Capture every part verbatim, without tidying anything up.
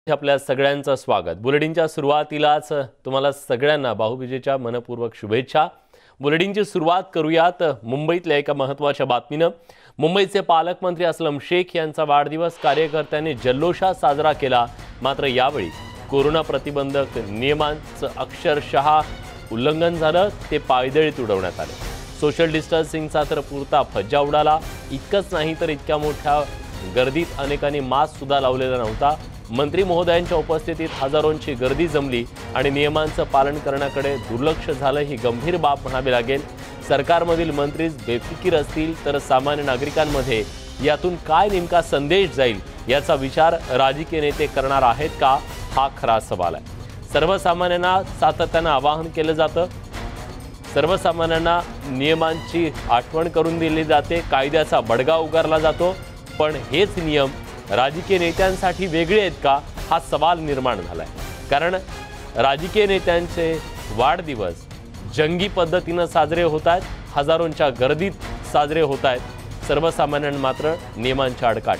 आपल्या सगळ्यांचं स्वागत। बुलेटिनच्या सुरुवातीलाच तुम्हाला सगळ्यांना भाऊबीजेच्या मनपूर्वक शुभेच्छा। बुलेटिनची सुरुवात करूयात मुंबईतल्या एका महत्त्वाच्या बातमीने। मुंबईचे पालकमंत्री असलम शेख यांचा वाढदिवस कार्यकर्त्यांनी जल्लोषात साजरा केला। मात्र यावेळी कोरोना प्रतिबंधक नियमांचं अक्षरशः उल्लंघन झालं, ते पायदळीत उडवण्यात आले। सोशल डिस्टन्सिंगचा तर पुरता फज्जा उडाला। इतकंच नाही तर इतक्या मोठ्या गर्दीत अनेकांनी मास्क सुद्धा लावलेला नव्हता। मंत्री महोदयांच्या उपस्थितीत हजारोंची गर्दी जमली आणि नियमांचं पालन करण्याकडे दुर्लक्ष झालं, ही गंभीर बाब म्हणावी लागेल। सरकारमधील मंत्रीच बेफिकीर असतील तर सामान्य नागरिकांमध्ये यातून काय नेमका संदेश जाईल याचा विचार राजकीय नेते करणार आहेत का, हा खरा सवाल आहे। सर्वसामान्यांना सातत्याने आवाहन केलं जातं, सर्वसामान्यांना नियमांची आठवण करून दिली जाते, कायद्याचा बडगा उगारला जातो, पण हेच नियम राजकीय नेत्यांसाठी वेगळे आहेत का, हा सवाल निर्माण झालाय। कारण राजकीय नेत्यांचे वाढदिवस जंगी पद्धतीने साजरे होत आहेत, हजारोंच्या गर्दीत साजरे होत आहेत, सर्वसामान्यांना मात्र नियमांच्या अडकाट।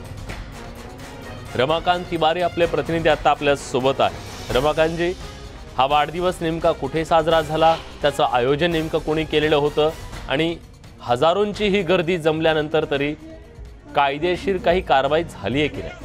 रमाकांत तिवारी आपले प्रतिनिधी आता आपल्या सोबत आहे। रमाकांतजी, हा वाढदिवस नेमका कुठे साजरा झाला, त्याचं आयोजन नेमकं कोणी केलेलं होतं आणि हजारोंची ही गर्दी जमल्यानंतर तरी कायदेशीर काही कारवाई झाली आहे की नाही?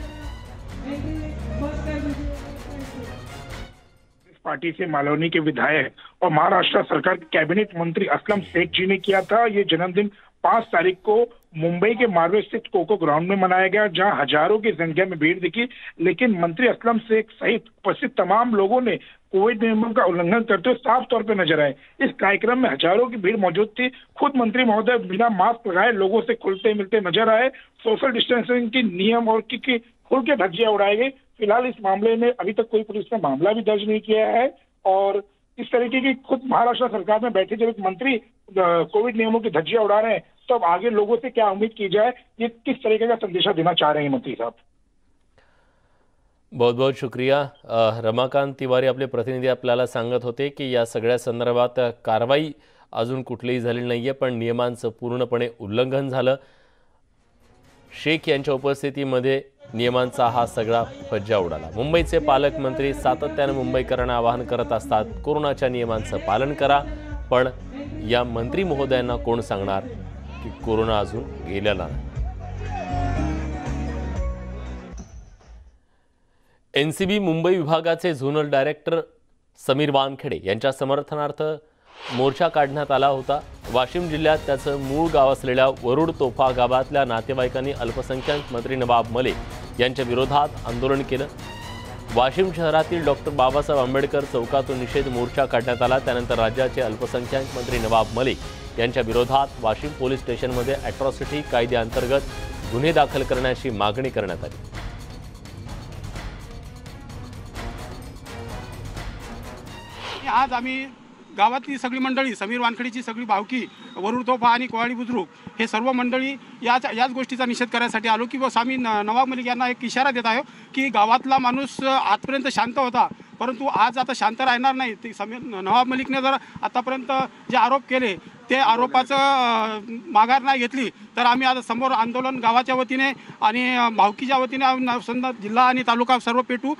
पार्टी से मालवनी के विधायक और महाराष्ट्र सरकार के कैबिनेट मंत्री असलम शेख जी ने किया था। ये जन्मदिन पाँच तारीख को मुंबई के मार्वे स्थित कोको ग्राउंड में मनाया गया, जहां हजारों की संख्या में भीड़ दिखी। लेकिन मंत्री असलम शेख सहित उपस्थित तमाम लोगों ने कोविड नियमों का उल्लंघन करते हुए साफ तौर पर नजर आए। इस कार्यक्रम में हजारों की भीड़ मौजूद थी। खुद मंत्री महोदय बिना मास्क लगाए लोगों से खुलते मिलते नजर आए। सोशल डिस्टेंसिंग की नियम और की खुल के धज्जियां उड़ाई गई। फिलहाल इस मामले में अभी तक कोई पुलिस ने मामला भी दर्ज नहीं किया है और इस तरीके की खुद महाराष्ट्र सरकार में बैठे जब एक मंत्री कोविड नियमों की धज्जियां उड़ा रहे हैं, तो अब आगे लोगों से क्या उम्मीद की जाए, ये किस तरीके का संदेशा देना चाह रहे हैं मंत्री साहब? बहुत बहुत शुक्रिया। रमाकांत तिवारी आपले प्रतिनिधी आपल्याला सांगत होते की या सगळ्या संदर्भात कारवाई अजून कुठलीही झाली नाहीये, पण नियमांचं पूर्णपणे उल्लंघन झालं। शेख यांच्या उपस्थितीमध्ये नियमांचा हा सगळा फज्जा उडाला। मुंबईचे पालकमंत्री सातत्याने मुंबईकरांना आवाहन करत असतात, कोरोनाच्या नियमांचं पालन करा, पण या मंत्री महोदयांना कोण सांगणार की कोरोना अजून गेलेला नाही? एनसीबी मुंबई विभागाचे झोनल डायरेक्टर समीर वानखेडे यांच्या समर्थनार्थ मोर्चा काढण्यात आला होता। वाशिम जिल्ह्यात त्याचं मूळ गाव असलेल्या वरुड तोफा गावातल्या नातेवाईकांनी अल्पसंख्याक मंत्री नवाब मलिक यांच्या विरोधात आंदोलन केलं। वाशिम शहरातील डॉक्टर बाबासाहेब आंबेडकर चौकातून निषेध मोर्चा काढण्यात आला। त्यानंतर राज्याचे अल्पसंख्याक मंत्री नवाब मलिक यांच्या विरोधात वाशिम पोलीस स्टेशनमध्ये अॅट्रॉसिटी कायद्याअंतर्गत गुन्हे दाखल करण्याची मागणी करण्यात आली। आज आम्ही गावातली सगळी मंडळी, समीर वानखेडेची सगळी भावकी, वरुड तोफा आणि कोळी बुद्रुक हे सर्व मंडळी याच याच गोष्टीचा निषेध करायसाठी आलो की आम्ही नवाब मलिक यांना एक इशारा देत आहे की गावातला माणूस आजपर्यंत शांत होता, परंतु आज आता शांत राहणार नाही। ते समीर नवाब मलिकने जर आतापर्यंत जे आरोप केले ते आरोपाचं माघार नाही घेतली तर आम्ही आता समोर आंदोलन गावाच्या वतीने आणि भावकीच्या वतीने समजा जिल्हा आणि तालुका सर्व पेटू।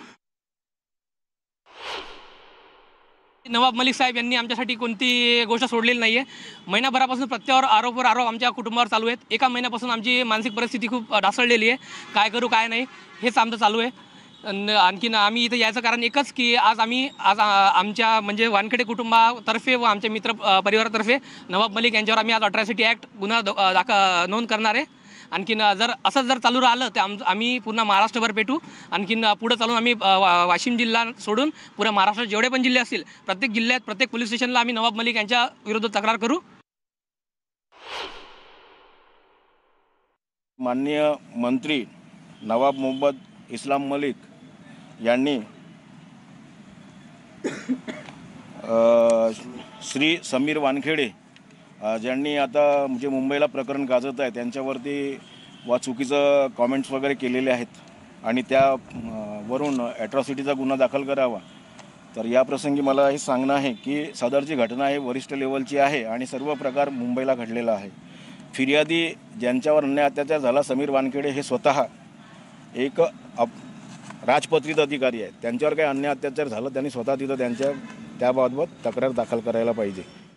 नवाब मलिक साहेब यांनी आमच्यासाठी कोणती गोष्ट सोडलेली नाही आहे। महिनाभरापासून प्रत्येकावर आरोपवर आरोप आमच्या कुटुंबावर चालू आहेत। एका महिन्यापासून आमची मानसिक परिस्थिती खूप ढासळलेली आहे, काय करू काय नाही हेच आमचं चालू आहे। आणखीन आम्ही इथं याचं कारण एकच की आज आम्ही आज आमच्या म्हणजे वानखेडे कुटुंबातर्फे व आमच्या मित्र परिवारातर्फे नवाब मलिक यांच्यावर आम्ही आज अट्रॉसिटी ॲक्ट गुन्हा दाखल नोंद करणार आहे। आणखीन जर असंच जर चालू राहिलं तर आम आम्ही पूर्ण महाराष्ट्रभर पेटू। आणखीन पुढे चालून आम्ही वाशिम जिल्हा सोडून पुऱ्या महाराष्ट्रात जेवढे पण जिल्हे असतील प्रत्येक जिल्ह्यात प्रत्येक पोलीस स्टेशनला आम्ही नवाब मलिक यांच्या विरोधात तक्रार करू। माननीय मंत्री नवाब मोहम्मद इस्लाम मलिक यांनी श्री समीर वानखेडे ज्यांनी आता म्हणजे मुंबईला प्रकरण गाजत आहे त्यांच्यावरती वा चुकीचं कॉमेंट्स वगैरे केलेले आहेत आणि त्या वरून ॲट्रॉसिटीचा गुन्हा दाखल करावा। तर या प्रसंगी मला हे सांगणं आहे की सदरची घटना आहे वरिष्ठ लेवलची आहे आणि सर्व प्रकार मुंबईला घडलेला आहे। फिर्यादी ज्यांच्यावर अन्याय अत्याचार झाला समीर वानखेडे हे स्वतः एक राजपत्रित अधिकारी आहेत त्यांच्यावर काही अन्याय अत्याचार झालं त्यांनी स्वतः तिथं त्यांच्या त्याबाबत तक्रार दाखल करायला पाहिजे.